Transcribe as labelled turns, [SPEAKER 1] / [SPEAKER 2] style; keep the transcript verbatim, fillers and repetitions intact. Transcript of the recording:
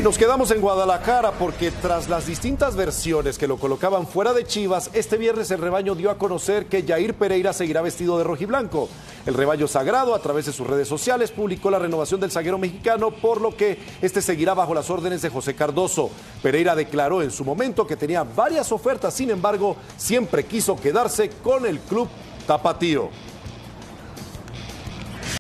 [SPEAKER 1] Nos quedamos en Guadalajara porque tras las distintas versiones que lo colocaban fuera de Chivas, este viernes el rebaño dio a conocer que Jair Pereira seguirá vestido de rojiblanco. El rebaño sagrado, a través de sus redes sociales, publicó la renovación del zaguero mexicano, por lo que este seguirá bajo las órdenes de José Cardoso. Pereira declaró en su momento que tenía varias ofertas, sin embargo, siempre quiso quedarse con el club tapatío.